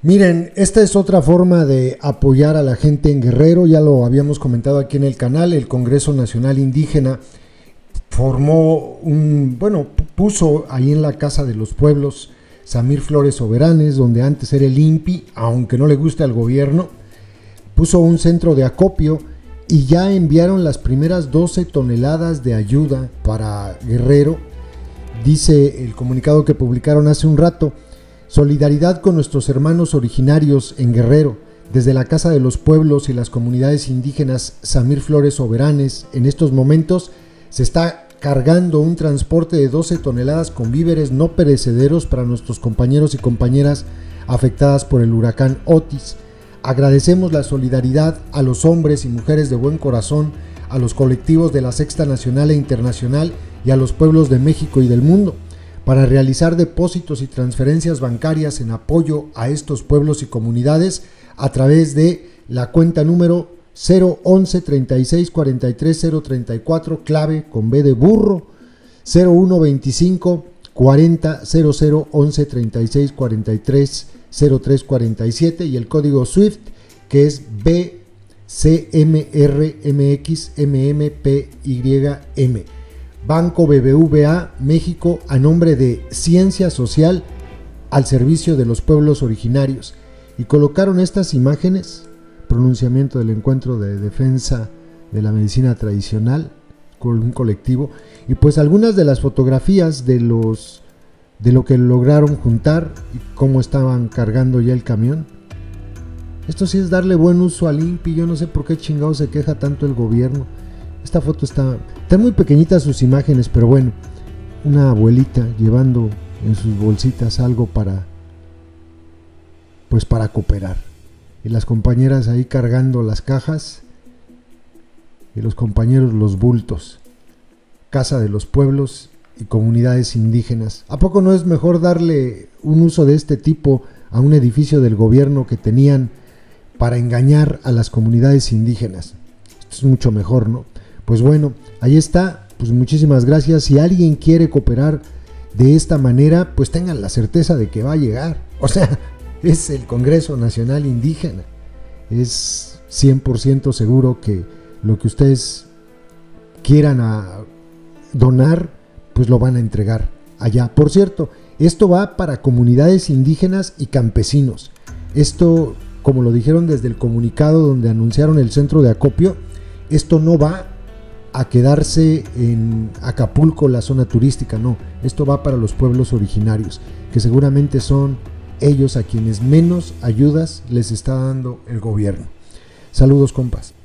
Miren, esta es otra forma de apoyar a la gente en Guerrero, ya lo habíamos comentado aquí en el canal. El Congreso Nacional Indígena puso ahí en la Casa de los Pueblos Samir Flores Soberanes, donde antes era el INPI, aunque no le guste al gobierno, puso un centro de acopio y ya enviaron las primeras 12 toneladas de ayuda para Guerrero. Dice el comunicado que publicaron hace un rato: solidaridad con nuestros hermanos originarios en Guerrero. Desde la Casa de los Pueblos y las comunidades indígenas Samir Flores Soberanes, en estos momentos se está cargando un transporte de 12 toneladas con víveres no perecederos para nuestros compañeros y compañeras afectadas por el huracán Otis. Agradecemos la solidaridad a los hombres y mujeres de buen corazón, a los colectivos de la Sexta Nacional e Internacional y a los pueblos de México y del mundo, para realizar depósitos y transferencias bancarias en apoyo a estos pueblos y comunidades a través de la cuenta número 011 36 43 034, clave con B de burro, 01 25 40 00 11 36 43 03 47 y el código SWIFT, que es BCMRMXMMPYM. Banco BBVA México, a nombre de Ciencia Social al servicio de los pueblos originarios. Y colocaron estas imágenes: pronunciamiento del encuentro de defensa de la medicina tradicional con un colectivo, y pues algunas de las fotografías de lo que lograron juntar y cómo estaban cargando ya el camión. Esto sí es darle buen uso al INPI. Yo no sé por qué chingado se queja tanto el gobierno. Esta foto están muy pequeñitas sus imágenes, pero bueno, una abuelita llevando en sus bolsitas algo para cooperar, y las compañeras ahí cargando las cajas y los compañeros los bultos. Casa de los Pueblos y comunidades indígenas. ¿A poco no es mejor darle un uso de este tipo a un edificio del gobierno que tenían para engañar a las comunidades indígenas? Esto es mucho mejor, ¿no? Pues bueno, ahí está. Pues muchísimas gracias. Si alguien quiere cooperar de esta manera, pues tengan la certeza de que va a llegar. O sea, es el Congreso Nacional Indígena. Es 100% seguro que lo que ustedes quieran donar, pues lo van a entregar allá. Por cierto, esto va para comunidades indígenas y campesinos. Esto, como lo dijeron desde el comunicado donde anunciaron el centro de acopio, esto no va a quedarse en Acapulco, la zona turística, no. Esto va para los pueblos originarios, que seguramente son ellos a quienes menos ayudas les está dando el gobierno. Saludos, compas.